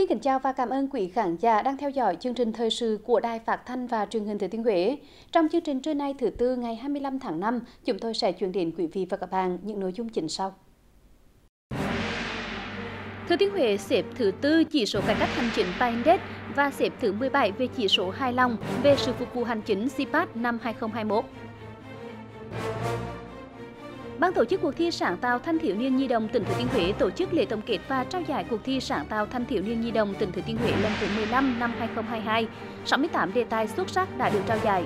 Xin kính chào và cảm ơn quý khán giả đang theo dõi chương trình thời sự của Đài Phát thanh và Truyền hình Thừa Thiên Huế. Trong chương trình trưa nay thứ Tư ngày 25 tháng 5, chúng tôi sẽ chuyển đến quý vị và các bạn những nội dung chính sau. Thừa Thiên Huế xếp thứ Tư chỉ số cải cách hành chính PAI-Index và xếp thứ 17 về chỉ số hài lòng về sự phục vụ hành chính CPAT năm 2021. Ban tổ chức cuộc thi sáng tạo thanh thiếu niên nhi đồng tỉnh Thừa Thiên Huế tổ chức lễ tổng kết và trao giải cuộc thi sáng tạo thanh thiếu niên nhi đồng tỉnh Thừa Thiên Huế lần thứ 15 năm 2022. 68 đề tài xuất sắc đã được trao giải.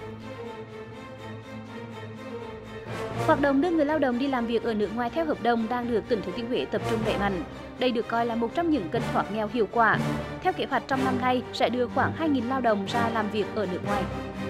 Hoạt động đưa người lao động đi làm việc ở nước ngoài theo hợp đồng đang được tỉnh Thừa Thiên Huế tập trung đẩy mạnh. Đây được coi là một trong những kênh thoát nghèo hiệu quả. Theo kế hoạch trong năm nay sẽ đưa khoảng 2.000 lao động ra làm việc ở nước ngoài.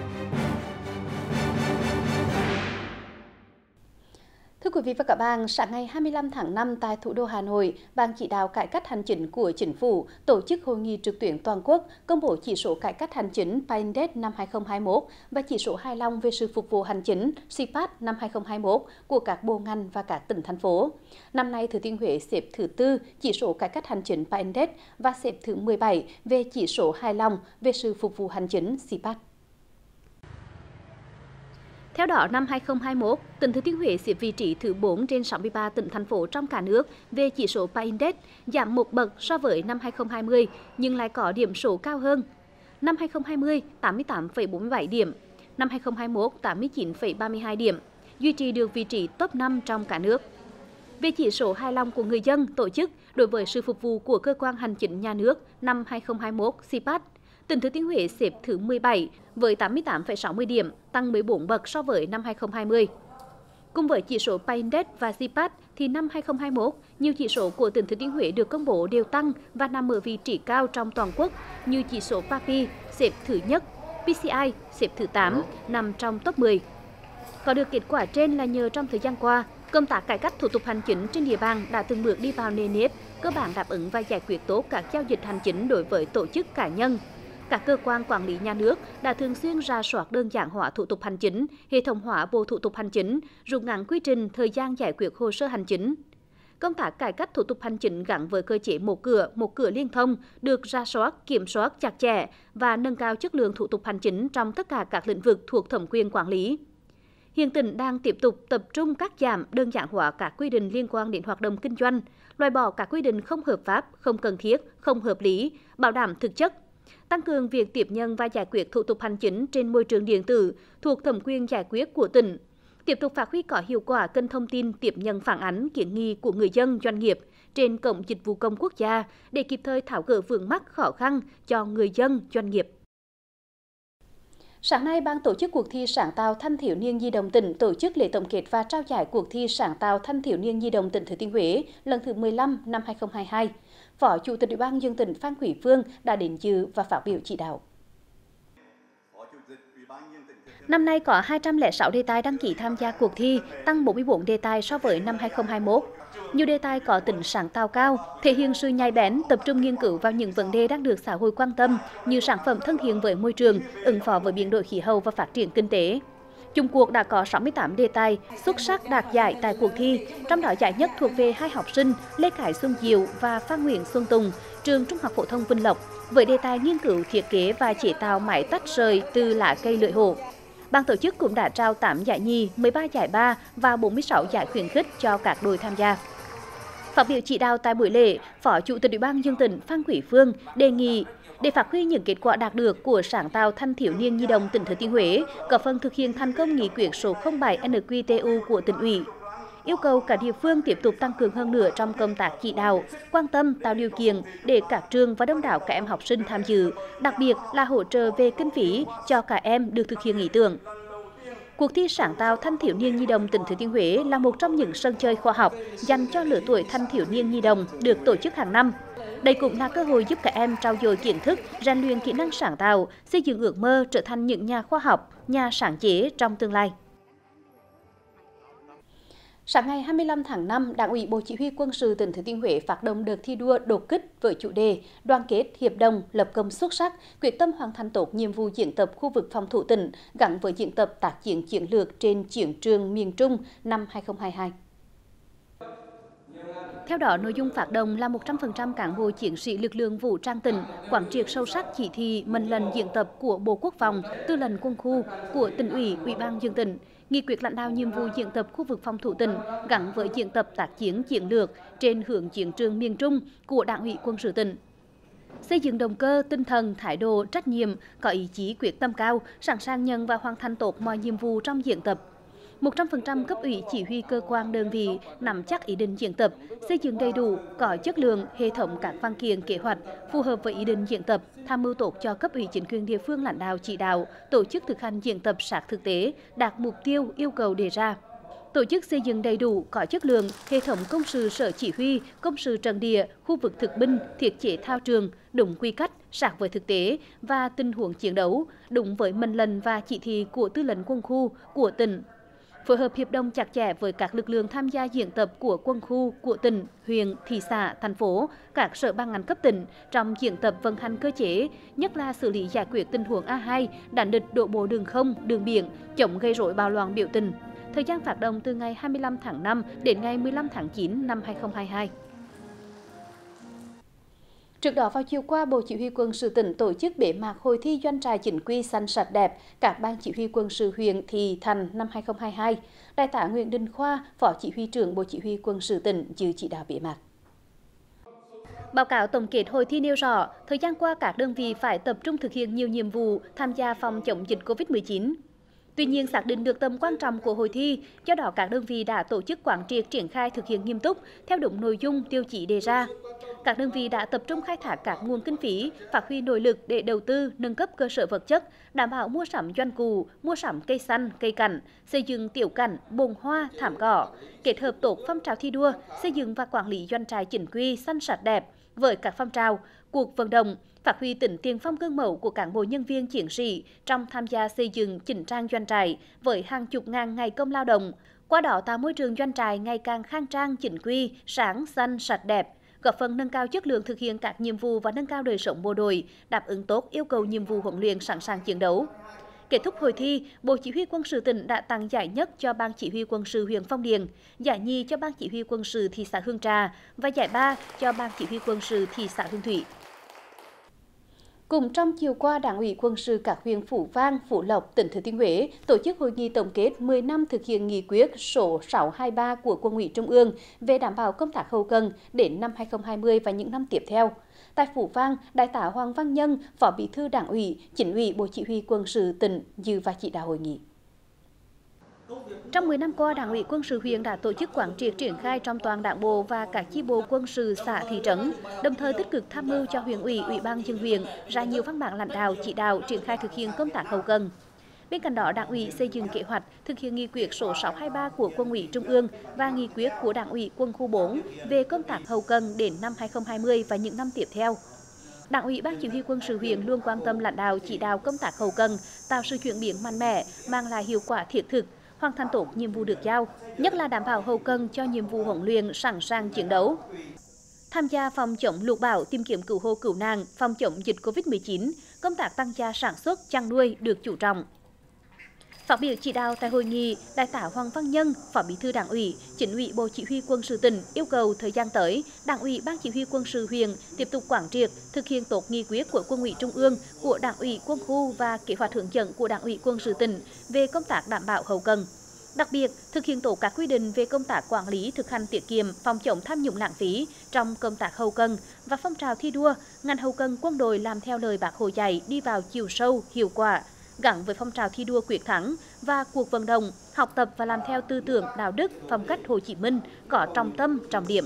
Thưa quý vị và các bạn, sáng ngày 25 tháng 5 tại thủ đô Hà Nội, Ban chỉ đạo cải cách hành chính của Chính phủ tổ chức hội nghị trực tuyến toàn quốc công bố chỉ số cải cách hành chính PAI-Index năm 2021 và chỉ số hài lòng về sự phục vụ hành chính CPAT năm 2021 của các bộ ngành và các tỉnh thành phố. Năm nay, Thừa Thiên Huế xếp thứ Tư chỉ số cải cách hành chính PAI-Index và xếp thứ 17 về chỉ số hài lòng về sự phục vụ hành chính CPAT. Theo đó, năm 2021, tỉnh Thừa Thiên Huế xếp vị trí thứ 4 trên 63 tỉnh thành phố trong cả nước về chỉ số PAI-Index, giảm một bậc so với năm 2020 nhưng lại có điểm số cao hơn. Năm 2020, 88,47 điểm, năm 2021, 89,32 điểm, duy trì được vị trí top 5 trong cả nước. Về chỉ số hài lòng của người dân tổ chức đối với sự phục vụ của cơ quan hành chính nhà nước năm 2021 CPAT, tỉnh Thừa Thiên Huế xếp thứ 17 với 88,60 điểm, tăng 14 bậc so với năm 2020. Cùng với chỉ số PAI-Index và CPAT thì năm 2021, nhiều chỉ số của tỉnh Thừa Thiên Huế được công bố đều tăng và nằm ở vị trí cao trong toàn quốc như chỉ số PAPI xếp thứ nhất, PCI xếp thứ 8, nằm trong top 10. Có được kết quả trên là nhờ trong thời gian qua, công tác cải cách thủ tục hành chính trên địa bàn đã từng bước đi vào nề nếp, cơ bản đáp ứng và giải quyết tốt các giao dịch hành chính đối với tổ chức cá nhân. Các cơ quan quản lý nhà nước đã thường xuyên rà soát đơn giản hóa thủ tục hành chính, hệ thống hóa bộ thủ tục hành chính, rút ngắn quy trình thời gian giải quyết hồ sơ hành chính. Công tác cải cách thủ tục hành chính gắn với cơ chế một cửa liên thông được rà soát, kiểm soát chặt chẽ và nâng cao chất lượng thủ tục hành chính trong tất cả các lĩnh vực thuộc thẩm quyền quản lý. Hiện tỉnh đang tiếp tục tập trung cắt giảm, đơn giản hóa các quy định liên quan đến hoạt động kinh doanh, loại bỏ các quy định không hợp pháp, không cần thiết, không hợp lý, bảo đảm thực chất. Tăng cường việc tiếp nhận và giải quyết thủ tục hành chính trên môi trường điện tử thuộc thẩm quyền giải quyết của tỉnh. Tiếp tục phát huy có hiệu quả kênh thông tin tiếp nhận phản ánh kiến nghị của người dân, doanh nghiệp trên cổng dịch vụ công quốc gia để kịp thời tháo gỡ vướng mắc khó khăn cho người dân, doanh nghiệp. Sáng nay, Ban tổ chức cuộc thi sáng tạo thanh thiếu niên nhi đồng tỉnh tổ chức lễ tổng kết và trao giải cuộc thi sáng tạo thanh thiếu niên nhi đồng tỉnh Thừa Thiên Huế lần thứ 15 năm 2022. Phó Chủ tịch Ủy ban nhân dân tỉnh Phan Quý Phương đã đến dự và phát biểu chỉ đạo. Năm nay có 206 đề tài đăng ký tham gia cuộc thi, tăng 44 đề tài so với năm 2021. Nhiều đề tài có tính sáng tạo cao, thể hiện sự nhạy bén, tập trung nghiên cứu vào những vấn đề đang được xã hội quan tâm như sản phẩm thân thiện với môi trường, ứng phó với biến đổi khí hậu và phát triển kinh tế. Chung cuộc đã có 68 đề tài xuất sắc đạt giải tại cuộc thi, trong đó giải nhất thuộc về hai học sinh Lê Khải Xuân Diệu và Phan Nguyễn Xuân Tùng, trường Trung học phổ thông Vinh Lộc, với đề tài nghiên cứu thiết kế và chế tạo máy tách rời từ lá cây lưỡi hổ. Ban tổ chức cũng đã trao 8 giải nhì, 13 giải ba và 46 giải khuyến khích cho các đội tham gia. Phát biểu chỉ đạo tại buổi lễ, Phó Chủ tịch Ủy ban nhân dân tỉnh Phan Quý Phương đề nghị để phát huy những kết quả đạt được của sáng tạo thanh thiếu niên nhi đồng tỉnh Thừa Thiên Huế, góp phần thực hiện thành công nghị quyết số 07 NQTU của tỉnh ủy. Yêu cầu cả địa phương tiếp tục tăng cường hơn nữa trong công tác chỉ đạo, quan tâm tạo điều kiện để các trường và đông đảo các em học sinh tham dự, đặc biệt là hỗ trợ về kinh phí cho cả em được thực hiện ý tưởng. Cuộc thi sáng tạo thanh thiếu niên nhi đồng tỉnh Thừa Thiên Huế là một trong những sân chơi khoa học dành cho lứa tuổi thanh thiếu niên nhi đồng được tổ chức hàng năm. Đây cũng là cơ hội giúp các em trau dồi kiến thức, rèn luyện kỹ năng sáng tạo, xây dựng ước mơ trở thành những nhà khoa học, nhà sáng chế trong tương lai. Sáng ngày 25 tháng 5, Đảng ủy Bộ Chỉ huy Quân sự tỉnh Thừa Thiên Huế phát động đợt thi đua đột kích với chủ đề đoàn kết, hiệp đồng, lập công xuất sắc, quyết tâm hoàn thành tốt nhiệm vụ diễn tập khu vực phòng thủ tỉnh gắn với diễn tập tác chiến chiến lược trên chiến trường miền Trung năm 2022. Theo đó, nội dung phát động là 100% cán bộ chiến sĩ lực lượng vũ trang tỉnh quán triệt sâu sắc chỉ thị, mệnh lệnh diễn tập của Bộ Quốc phòng, Tư lệnh Quân khu, của Tỉnh ủy, Ủy ban nhân dân tỉnh, nghị quyết lãnh đạo nhiệm vụ diễn tập khu vực phòng thủ tỉnh gắn với diễn tập tác chiến chiến lược trên hướng chiến trường miền Trung của Đảng ủy Quân sự tỉnh. Xây dựng động cơ, tinh thần, thái độ, trách nhiệm, có ý chí quyết tâm cao, sẵn sàng nhận và hoàn thành tốt mọi nhiệm vụ trong diễn tập. 100% cấp ủy chỉ huy cơ quan đơn vị nắm chắc ý định diễn tập, xây dựng đầy đủ, có chất lượng hệ thống các văn kiện kế hoạch phù hợp với ý định diễn tập, tham mưu tốt cho cấp ủy chính quyền địa phương lãnh đạo chỉ đạo, tổ chức thực hành diễn tập sát thực tế, đạt mục tiêu yêu cầu đề ra. Tổ chức xây dựng đầy đủ, có chất lượng hệ thống công sự sở chỉ huy, công sự trận địa, khu vực thực binh, thiết chế thao trường, đúng quy cách, sát với thực tế và tình huống chiến đấu, đúng với mệnh lệnh và chỉ thị của Tư lệnh Quân khu của tỉnh. Phối hợp hiệp đồng chặt chẽ với các lực lượng tham gia diễn tập của quân khu, của tỉnh, huyện, thị xã, thành phố, các sở ban ngành cấp tỉnh trong diễn tập vận hành cơ chế, nhất là xử lý giải quyết tình huống A2, đánh địch đổ bộ đường không, đường biển, chống gây rối bạo loạn biểu tình. Thời gian phát động từ ngày 25 tháng 5 đến ngày 15 tháng 9 năm 2022. Trước đó vào chiều qua, Bộ Chỉ huy Quân sự tỉnh tổ chức bế mạc hội thi doanh trại chính quy xanh sạch đẹp các ban chỉ huy quân sự huyện, thị, thành năm 2022. Đại tá Nguyễn Đình Khoa, Phó Chỉ huy trưởng Bộ Chỉ huy Quân sự tỉnh dự chỉ đạo bế mạc. Báo cáo tổng kết hội thi nêu rõ, thời gian qua các đơn vị phải tập trung thực hiện nhiều nhiệm vụ tham gia phòng chống dịch COVID-19. Tuy nhiên, xác định được tầm quan trọng của hội thi, do đó các đơn vị đã tổ chức quán triệt triển khai thực hiện nghiêm túc theo đúng nội dung tiêu chí đề ra. Các đơn vị đã tập trung khai thác các nguồn kinh phí, phát huy nội lực để đầu tư, nâng cấp cơ sở vật chất, đảm bảo mua sắm doanh cụ, mua sắm cây xanh, cây cảnh, xây dựng tiểu cảnh, bồn hoa, thảm cỏ, kết hợp tốt phong trào thi đua, xây dựng và quản lý doanh trại chính quy xanh sạch đẹp với các phong trào, cuộc vận động, phát huy tính tiền phong gương mẫu của cán bộ nhân viên chiến sĩ trong tham gia xây dựng chỉnh trang doanh trại với hàng chục ngàn ngày công lao động, qua đó tạo môi trường doanh trại ngày càng khang trang, chính quy, sáng, xanh, sạch đẹp, góp phần nâng cao chất lượng thực hiện các nhiệm vụ và nâng cao đời sống bộ đội, đáp ứng tốt yêu cầu nhiệm vụ huấn luyện sẵn sàng chiến đấu. Kết thúc hội thi, Bộ Chỉ huy Quân sự tỉnh đã tặng giải nhất cho Ban Chỉ huy Quân sự huyện Phong Điền, giải nhì cho Ban Chỉ huy Quân sự thị xã Hương Trà và giải ba cho Ban Chỉ huy Quân sự thị xã Hương Thủy. Cũng trong chiều qua, Đảng ủy Quân sự các huyện Phú Vang, Phú Lộc, tỉnh Thừa Thiên Huế tổ chức hội nghị tổng kết 10 năm thực hiện nghị quyết số 623 của Quân ủy Trung ương về đảm bảo công tác hậu cần đến năm 2020 và những năm tiếp theo. Tại Phú Vang, Đại tá Hoàng Văn Nhân, Phó Bí thư Đảng ủy, Chính ủy Bộ Chỉ huy Quân sự tỉnh dự và chỉ đạo hội nghị. Trong 10 năm qua, Đảng ủy Quân sự huyện đã tổ chức quán triệt triển khai trong toàn Đảng bộ và các chi bộ quân sự xã thị trấn, đồng thời tích cực tham mưu cho huyện ủy, Ủy ban nhân dân huyện ra nhiều văn bản lãnh đạo chỉ đạo triển khai thực hiện công tác hậu cần. Bên cạnh đó, Đảng ủy xây dựng kế hoạch thực hiện nghị quyết số 623 của Quân ủy Trung ương và nghị quyết của Đảng ủy Quân khu 4 về công tác hậu cần đến năm 2020 và những năm tiếp theo. Đảng ủy Ban Chỉ huy Quân sự huyện luôn quan tâm lãnh đạo chỉ đạo công tác hậu cần, tạo sự chuyển biến mạnh mẽ, mang lại hiệu quả thiết thực, hoàn thành tốt nhiệm vụ được giao, nhất là đảm bảo hậu cần cho nhiệm vụ huấn luyện sẵn sàng chiến đấu. Tham gia phòng chống lụt bão, tìm kiếm cứu hộ cứu nạn, phòng chống dịch COVID-19, công tác tăng gia sản xuất, chăn nuôi được chú trọng. Phát biểu chỉ đạo tại hội nghị, Đại tá Hoàng Văn Nhân, Phó Bí thư Đảng ủy, Chính ủy Bộ Chỉ huy Quân sự tỉnh yêu cầu thời gian tới, Đảng ủy Ban Chỉ huy Quân sự huyện tiếp tục quán triệt, thực hiện tốt nghị quyết của Quân ủy Trung ương, của Đảng ủy Quân khu và kế hoạch hướng dẫn của Đảng ủy Quân sự tỉnh về công tác đảm bảo hậu cần. Đặc biệt, thực hiện tốt các quy định về công tác quản lý, thực hành tiết kiệm, phòng chống tham nhũng lãng phí trong công tác hậu cần và phong trào thi đua, ngành hậu cần quân đội làm theo lời Bác Hồ dạy đi vào chiều sâu, hiệu quả, gắn với phong trào thi đua quyết thắng và cuộc vận động học tập và làm theo tư tưởng đạo đức phong cách Hồ Chí Minh có trọng tâm trọng điểm.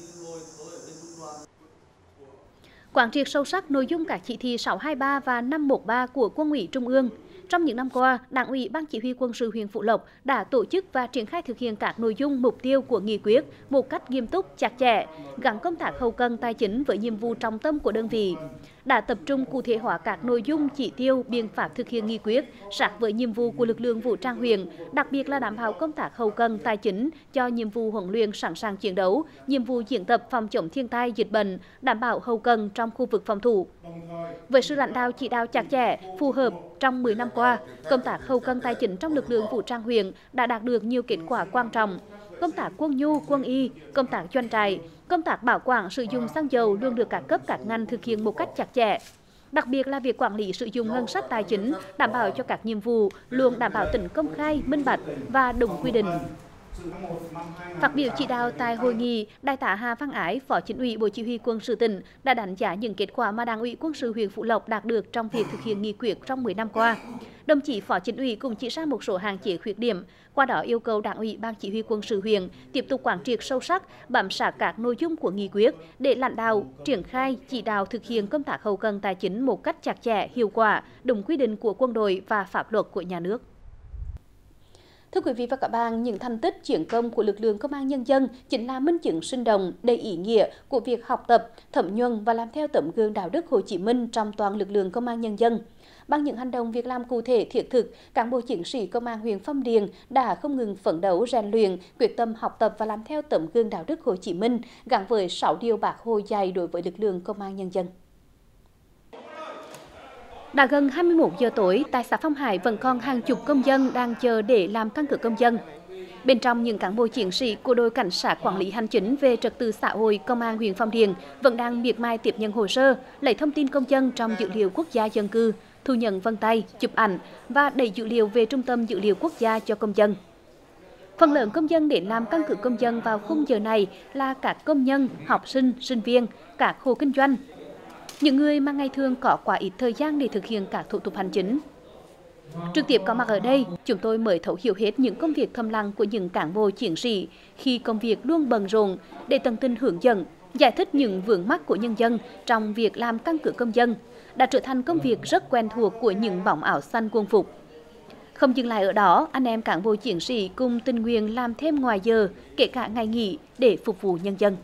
Quán triệt sâu sắc nội dung các chỉ thị 623 và 513 của Quân ủy Trung ương. Trong những năm qua, Đảng ủy Ban Chỉ huy Quân sự huyện Phú Lộc đã tổ chức và triển khai thực hiện các nội dung mục tiêu của nghị quyết một cách nghiêm túc, chặt chẽ, gắn công tác hậu cần tài chính với nhiệm vụ trọng tâm của đơn vị. Đã tập trung cụ thể hóa các nội dung chỉ tiêu, biện pháp thực hiện nghị quyết sát với nhiệm vụ của lực lượng vũ trang huyện, đặc biệt là đảm bảo công tác hậu cần tài chính cho nhiệm vụ huấn luyện sẵn sàng chiến đấu, nhiệm vụ diễn tập phòng chống thiên tai dịch bệnh, đảm bảo hậu cần trong khu vực phòng thủ. Với sự lãnh đạo chỉ đạo chặt chẽ, phù hợp trong 10 năm qua, công tác hậu cần tài chính trong lực lượng vũ trang huyện đã đạt được nhiều kết quả quan trọng. công tác quân nhu, quân y, công tác doanh trại, công tác bảo quản sử dụng xăng dầu luôn được các cấp các ngành thực hiện một cách chặt chẽ. Đặc biệt là việc quản lý sử dụng ngân sách tài chính, đảm bảo cho các nhiệm vụ luôn đảm bảo tính công khai, minh bạch và đúng quy định. Phát biểu chỉ đạo tại hội nghị, Đại tá Hà Văn Ái, Phó Chính ủy Bộ Chỉ huy Quân sự tỉnh đã đánh giá những kết quả mà Đảng ủy Quân sự huyện Phú Lộc đạt được trong việc thực hiện nghị quyết trong 10 năm qua. Đồng chí Phó Chính ủy cũng chỉ ra một số hạn chế khuyết điểm, qua đó yêu cầu Đảng ủy Ban Chỉ huy Quân sự huyện tiếp tục quán triệt sâu sắc, bám sát các nội dung của nghị quyết để lãnh đạo triển khai chỉ đạo thực hiện công tác hậu cần tài chính một cách chặt chẽ, hiệu quả, đúng quy định của quân đội và pháp luật của nhà nước. Thưa quý vị và các bạn, những thành tích chiến công của lực lượng Công an Nhân dân chính là minh chứng sinh động, đầy ý nghĩa của việc học tập, thấm nhuần và làm theo tấm gương đạo đức Hồ Chí Minh trong toàn lực lượng Công an Nhân dân. Bằng những hành động việc làm cụ thể thiết thực, cán bộ chiến sĩ Công an huyện Phong Điền đã không ngừng phấn đấu rèn luyện, quyết tâm học tập và làm theo tấm gương đạo đức Hồ Chí Minh gắn với 6 điều Bác Hồ dạy đối với lực lượng Công an Nhân dân. Đã gần 21 giờ tối, tại xã Phong Hải vẫn còn hàng chục công dân đang chờ để làm căn cước công dân. Bên trong những cán bộ chiến sĩ của đội cảnh sát quản lý hành chính về trật tự xã hội Công an huyện Phong Điền vẫn đang miệt mài tiếp nhận hồ sơ, lấy thông tin công dân trong dữ liệu quốc gia dân cư, thu nhận vân tay, chụp ảnh và đẩy dữ liệu về trung tâm dữ liệu quốc gia cho công dân. Phần lớn công dân đến làm căn cước công dân vào khung giờ này là các công nhân, học sinh, sinh viên, các hộ kinh doanh. Những người mà ngày thường có quá ít thời gian để thực hiện các thủ tục hành chính. Trực tiếp có mặt ở đây, chúng tôi mới thấu hiểu hết những công việc thầm lặng của những cán bộ chiến sĩ khi công việc luôn bận rộn để tận tình hướng dẫn, giải thích những vướng mắc của nhân dân trong việc làm căn cước công dân đã trở thành công việc rất quen thuộc của những bóng áo xanh quân phục. Không dừng lại ở đó, anh em cán bộ chiến sĩ cùng tình nguyện làm thêm ngoài giờ, kể cả ngày nghỉ để phục vụ nhân dân.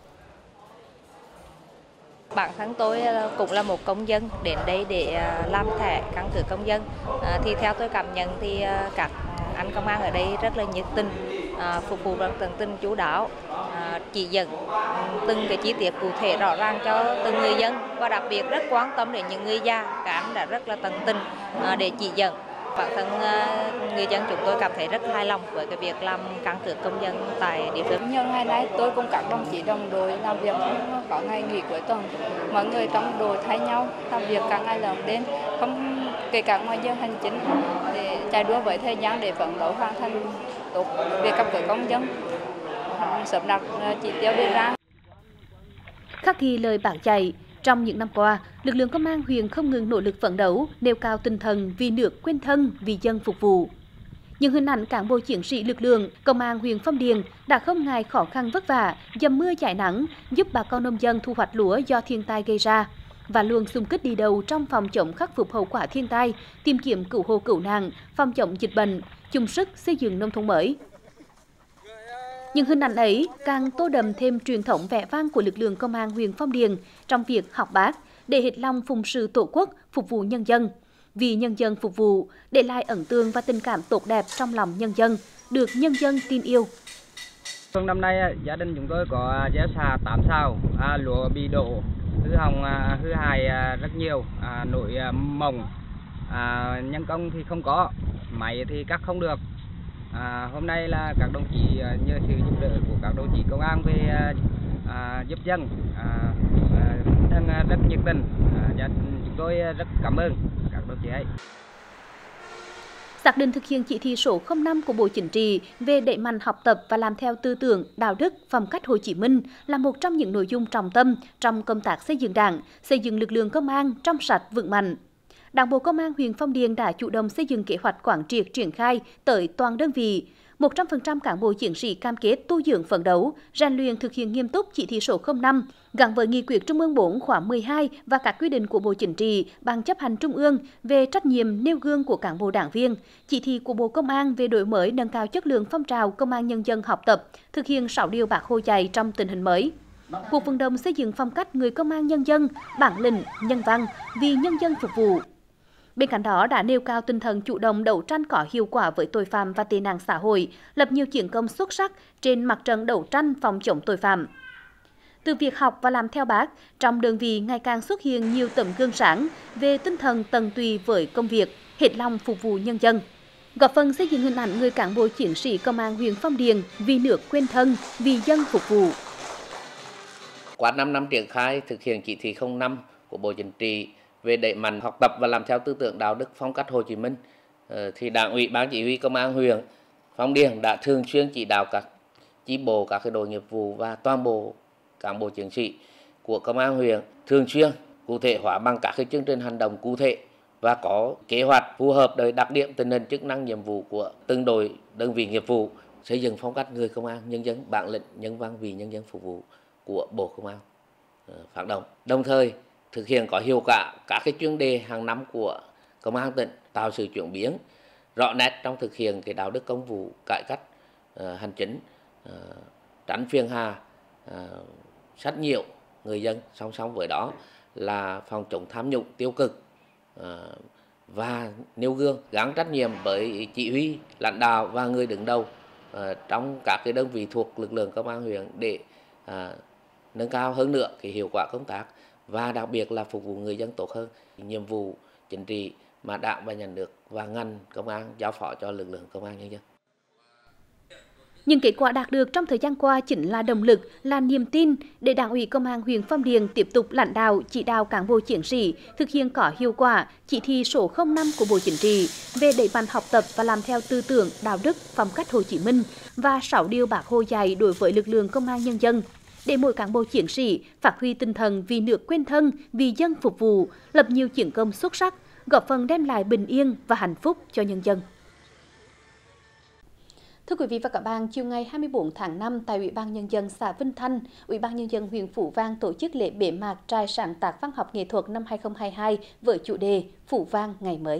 Bản thân tôi cũng là một công dân đến đây để làm thẻ căn cước công dân. Thì theo tôi cảm nhận thì các anh công an ở đây rất là nhiệt tình, phục vụ rất tận tình chú đáo, chỉ dẫn từng cái chi tiết cụ thể rõ ràng cho từng người dân và đặc biệt rất quan tâm đến những người già. Các anh đã rất là tận tình để chỉ dẫn. Bản thân người dân chúng tôi cảm thấy rất hài lòng với cái việc làm căn cước công dân tại địa phương. Nhân ngày nay tôi cùng các đồng chí đồng đội làm việc không có ngày nghỉ cuối tuần, mọi người trong đội thay nhau làm việc cả ngày lẫn đêm, không kể cả ngoài giờ hành chính để chạy đua với thời gian để phấn đấu hoàn thành tốt việc cấp cước công dân, sớm đạt chỉ tiêu đề ra. Khắc ghi lời Bác dạy, trong những năm qua, lực lượng công an huyện không ngừng nỗ lực phấn đấu, nêu cao tinh thần vì nước quên thân, vì dân phục vụ. Những hình ảnh cán bộ chiến sĩ lực lượng công an huyện Phong Điền đã không ngại khó khăn vất vả, dầm mưa dãi nắng, giúp bà con nông dân thu hoạch lúa do thiên tai gây ra và luôn xung kích đi đầu trong phòng chống khắc phục hậu quả thiên tai, tìm kiếm cứu hộ cứu nạn, phòng chống dịch bệnh, chung sức xây dựng nông thôn mới. Những hình ảnh ấy càng tô đậm thêm truyền thống vẻ vang của lực lượng công an huyện Phong Điền trong việc học Bác để hết lòng phụng sự Tổ quốc, phục vụ nhân dân. Vì nhân dân phục vụ, để lại ấn tượng và tình cảm tốt đẹp trong lòng nhân dân, được nhân dân tin yêu. Năm nay gia đình chúng tôi có gieo xạ 8 sào, lúa bị đổ, hư hỏng, hư hại rất nhiều, nổi mồng, nhân công thì không có, máy thì cắt không được. Hôm nay là các đồng chí nhờ sự giúp đỡ của các đồng chí công an về giúp dân, rất nhiệt tình, chúng tôi rất cảm ơn các đồng chí ấy. Xác định thực hiện chỉ thị số 05 của Bộ Chính trị về đẩy mạnh học tập và làm theo tư tưởng, đạo đức, phong cách Hồ Chí Minh là một trong những nội dung trọng tâm trong công tác xây dựng Đảng, xây dựng lực lượng công an trong sạch vững mạnh. Đảng bộ Công an huyện Phong Điền đã chủ động xây dựng kế hoạch quán triệt triển khai tới toàn đơn vị. 100% cán bộ chiến sĩ cam kết tu dưỡng phấn đấu, rèn luyện thực hiện nghiêm túc chỉ thị số 05 gắn với nghị quyết Trung ương 4 khóa 12 và các quy định của Bộ Chính trị, Ban chấp hành Trung ương về trách nhiệm nêu gương của cán bộ đảng viên, chỉ thị của Bộ Công an về đổi mới nâng cao chất lượng phong trào Công an nhân dân học tập, thực hiện 6 điều Bác Hồ dạy trong tình hình mới. Cuộc vận động xây dựng phong cách người công an nhân dân, bản lĩnh, nhân văn, vì nhân dân phục vụ. Bên cạnh đó đã nêu cao tinh thần chủ động đấu tranh có hiệu quả với tội phạm và tệ nạn xã hội, lập nhiều chiến công xuất sắc trên mặt trận đấu tranh phòng chống tội phạm. Từ việc học và làm theo Bác, trong đơn vị ngày càng xuất hiện nhiều tấm gương sáng về tinh thần tận tụy với công việc, hết lòng phục vụ nhân dân. góp phần xây dựng hình ảnh người cán bộ chiến sĩ công an huyện Phong Điền vì nước quên thân, vì dân phục vụ. Qua 5 năm triển khai thực hiện chỉ thị 05 của Bộ Chính trị về đẩy mạnh học tập và làm theo tư tưởng đạo đức phong cách Hồ Chí Minh, thì Đảng ủy Ban Chỉ huy Công an huyện Phong Điền đã thường xuyên chỉ đạo các chi bộ, các đội nghiệp vụ và toàn bộ cán bộ chiến sĩ của Công an huyện thường xuyên cụ thể hóa bằng các cái chương trình hành động cụ thể và có kế hoạch phù hợp với đặc điểm tình hình chức năng nhiệm vụ của từng đội đơn vị nghiệp vụ, xây dựng phong cách người công an nhân dân bản lĩnh, nhân văn vì nhân dân phục vụ của Bộ Công an phát động. Đồng thời thực hiện có hiệu quả các cái chuyên đề hàng năm của Công an tỉnh, tạo sự chuyển biến rõ nét trong thực hiện cái đạo đức công vụ, cải cách hành chính, tránh phiền hà, sách nhiễu người dân. Song song với đó là phòng chống tham nhũng tiêu cực và nêu gương, gắn trách nhiệm với chỉ huy, lãnh đạo và người đứng đầu trong các cái đơn vị thuộc lực lượng công an huyện để nâng cao hơn nữa cái hiệu quả công tác và đặc biệt là phục vụ người dân tốt hơn. Nhiệm vụ chính trị mà Đảng và Nhà nước và ngành công an giao phó cho lực lượng công an nhân dân. Những kết quả đạt được trong thời gian qua chính là động lực, là niềm tin để Đảng ủy Công an huyện Phong Điền tiếp tục lãnh đạo, chỉ đạo cán bộ chiến sĩ thực hiện có hiệu quả chỉ thị số 05 của Bộ Chính trị về đẩy mạnh học tập và làm theo tư tưởng, đạo đức, phong cách Hồ Chí Minh và 6 điều Bác Hồ dạy đối với lực lượng công an nhân dân. Để mỗi cán bộ chiến sĩ phát huy tinh thần vì nước quên thân, vì dân phục vụ, lập nhiều chiến công xuất sắc, góp phần đem lại bình yên và hạnh phúc cho nhân dân. Thưa quý vị và các bạn, chiều ngày 24 tháng 5 tại Ủy ban Nhân dân xã Vinh Thanh, Ủy ban Nhân dân huyện Phú Vang tổ chức lễ bế mạc trại sáng tác văn học nghệ thuật năm 2022 với chủ đề Phú Vang ngày mới.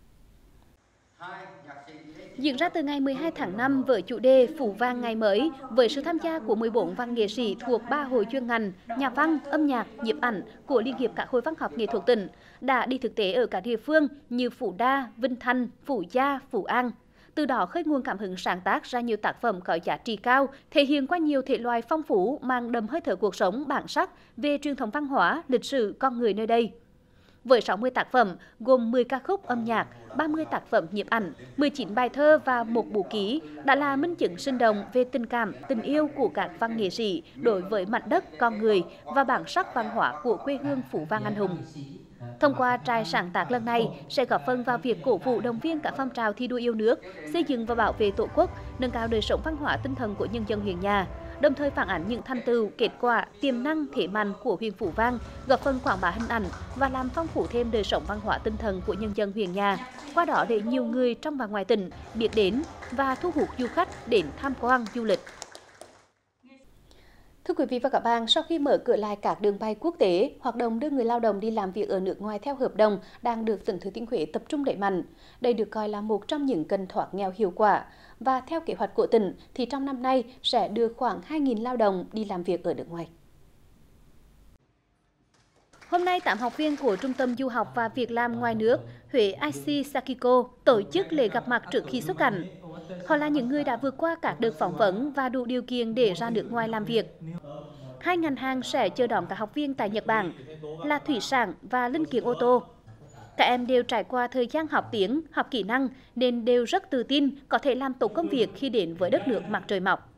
Diễn ra từ ngày 12 tháng 5 với chủ đề Phú Vang ngày mới, với sự tham gia của 14 văn nghệ sĩ thuộc 3 hội chuyên ngành, nhà văn, âm nhạc, nhiếp ảnh của Liên hiệp các hội văn học nghệ thuật tỉnh, đã đi thực tế ở các địa phương như Phú Đa, Vinh Thanh, Phú Gia, Phú An. Từ đó khơi nguồn cảm hứng sáng tác ra nhiều tác phẩm có giá trị cao, thể hiện qua nhiều thể loại phong phú, mang đậm hơi thở cuộc sống, bản sắc về truyền thống văn hóa, lịch sử, con người nơi đây. Với 60 tác phẩm, gồm 10 ca khúc âm nhạc, 30 tác phẩm nhiếp ảnh, 19 bài thơ và một bút ký, đã là minh chứng sinh động về tình cảm, tình yêu của các văn nghệ sĩ đối với mảnh đất, con người và bản sắc văn hóa của quê hương Phú Vang anh hùng. Thông qua trại sáng tác lần này sẽ góp phần vào việc cổ vũ động viên các phong trào thi đua yêu nước, xây dựng và bảo vệ Tổ quốc, nâng cao đời sống văn hóa tinh thần của nhân dân huyện nhà, đồng thời phản ánh những thành tựu, kết quả, tiềm năng, thế mạnh của huyện Phú Vang, góp phần quảng bá hình ảnh và làm phong phú thêm đời sống văn hóa tinh thần của nhân dân huyện nhà. Qua đó để nhiều người trong và ngoài tỉnh biết đến và thu hút du khách đến tham quan du lịch. Thưa quý vị và các bạn, sau khi mở cửa lại các đường bay quốc tế, hoạt động đưa người lao động đi làm việc ở nước ngoài theo hợp đồng đang được tỉnh Thừa Thiên Huế tập trung đẩy mạnh. Đây được coi là một trong những kênh thoát nghèo hiệu quả. Và theo kế hoạch của tỉnh, thì trong năm nay sẽ đưa khoảng 2.000 lao động đi làm việc ở nước ngoài. Hôm nay, 8 học viên của Trung tâm Du học và Việc làm ngoài nước Huế IC Sakiko tổ chức lễ gặp mặt trước khi xuất cảnh. Họ là những người đã vượt qua các đợt phỏng vấn và đủ điều kiện để ra nước ngoài làm việc. Hai ngành hàng sẽ chờ đón các học viên tại Nhật Bản là thủy sản và linh kiện ô tô. Các em đều trải qua thời gian học tiếng, học kỹ năng nên đều rất tự tin có thể làm tốt công việc khi đến với đất nước mặt trời mọc.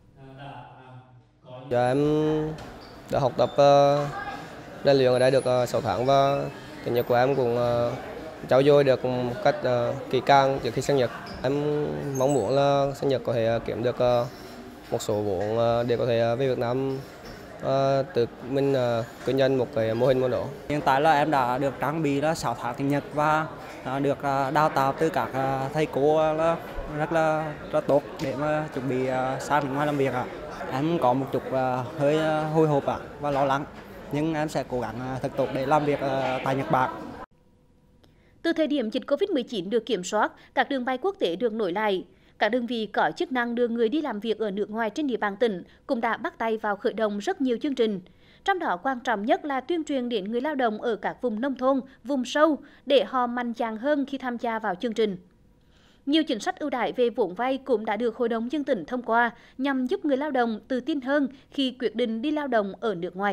Em đã học tập rèn luyện ở đây được 6 tháng và tiếng Nhật của em cũng trau dồi được một cách kỹ càng trước khi sang Nhật. Em mong muốn là sang Nhật có thể kiếm được một số vốn để có thể về Việt Nam tự mình kinh doanh một cái mô hình môn đó. Hiện tại là em đã được trang bị là 6 tháng tiếng Nhật và được đào tạo từ các thầy cô rất tốt để mà chuẩn bị sang nước ngoài làm việc. Em có một chút hơi hồi hộp và lo lắng, nhưng em sẽ cố gắng thật tốt để làm việc tại Nhật Bản. Từ thời điểm dịch Covid-19 được kiểm soát, các đường bay quốc tế được nối lại. Các đơn vị có chức năng đưa người đi làm việc ở nước ngoài trên địa bàn tỉnh cũng đã bắt tay vào khởi động rất nhiều chương trình. Trong đó quan trọng nhất là tuyên truyền đến người lao động ở các vùng nông thôn, vùng sâu để họ mạnh dạn hơn khi tham gia vào chương trình. Nhiều chính sách ưu đãi về vốn vay cũng đã được Hội đồng nhân dân tỉnh thông qua nhằm giúp người lao động tự tin hơn khi quyết định đi lao động ở nước ngoài.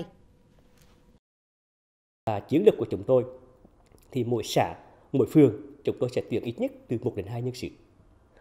Chiến lược của chúng tôi thì mỗi xã, mỗi phường chúng tôi sẽ tuyển ít nhất từ 1 đến 2 nhân sự.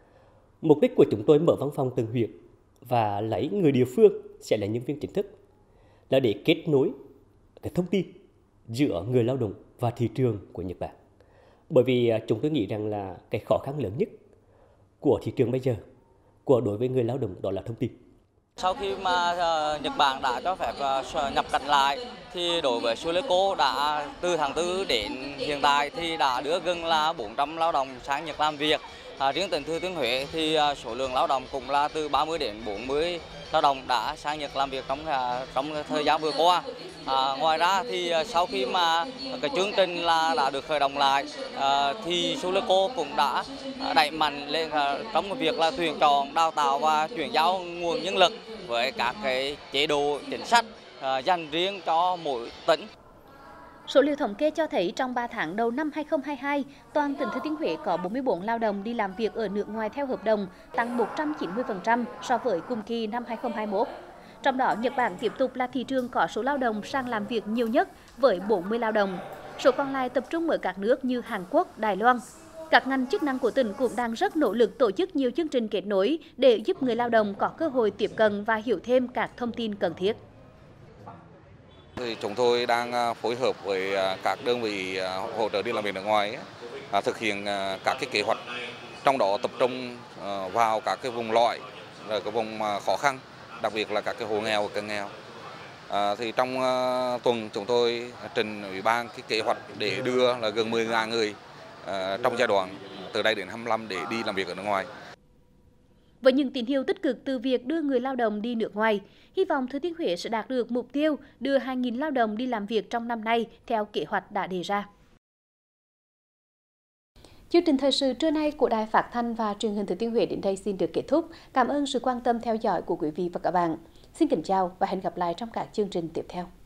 Mục đích của chúng tôi mở văn phòng từng huyện và lấy người địa phương sẽ là nhân viên chính thức là để kết nối cái thông tin giữa người lao động và thị trường của Nhật Bản. Bởi vì chúng tôi nghĩ rằng là cái khó khăn lớn nhất của thị trường bây giờ đối với người lao động đó là thông tin. Sau khi mà Nhật Bản đã cho phép nhập cảnh lại thì đối với Suleco đã từ tháng 4 đến hiện tại thì đã đưa gần là 400 lao động sang Nhật làm việc. Riêng tỉnh Thừa Thiên Huế thì số lượng lao động cũng là từ 30 đến 40 lao động đã sang Nhật làm việc trong thời gian vừa qua. Ngoài ra thì sau khi mà cái chương trình đã được khởi động lại thì Suleco cũng đã đẩy mạnh lên trong việc là tuyển chọn, đào tạo và chuyển giao nguồn nhân lực với các cái chế độ chính sách dành riêng cho mỗi tỉnh. Số liệu thống kê cho thấy trong 3 tháng đầu năm 2022, toàn tỉnh Thừa Thiên Huế có 44 lao động đi làm việc ở nước ngoài theo hợp đồng, tăng 190% so với cùng kỳ năm 2021. Trong đó, Nhật Bản tiếp tục là thị trường có số lao động sang làm việc nhiều nhất với 40 lao động. Số còn lại tập trung ở các nước như Hàn Quốc, Đài Loan. Các ngành chức năng của tỉnh cũng đang rất nỗ lực tổ chức nhiều chương trình kết nối để giúp người lao động có cơ hội tiếp cận và hiểu thêm các thông tin cần thiết. Thì chúng tôi đang phối hợp với các đơn vị hỗ trợ đi làm việc nước ngoài thực hiện các cái kế hoạch, trong đó tập trung vào các cái vùng lõi, cái vùng khó khăn, đặc biệt là các cái hộ nghèo và cận nghèo. Thì trong tuần chúng tôi trình ủy ban cái kế hoạch để đưa là gần 10.000 người trong giai đoạn từ đây đến 25 để đi làm việc ở nước ngoài. Với những tín hiệu tích cực từ việc đưa người lao động đi nước ngoài, hy vọng Thừa Thiên Huế sẽ đạt được mục tiêu đưa 2.000 lao động đi làm việc trong năm nay theo kế hoạch đã đề ra. Chương trình thời sự trưa nay của Đài Phát thanh và Truyền hình Thừa Thiên Huế đến đây xin được kết thúc. Cảm ơn sự quan tâm theo dõi của quý vị và các bạn. Xin kính chào và hẹn gặp lại trong các chương trình tiếp theo.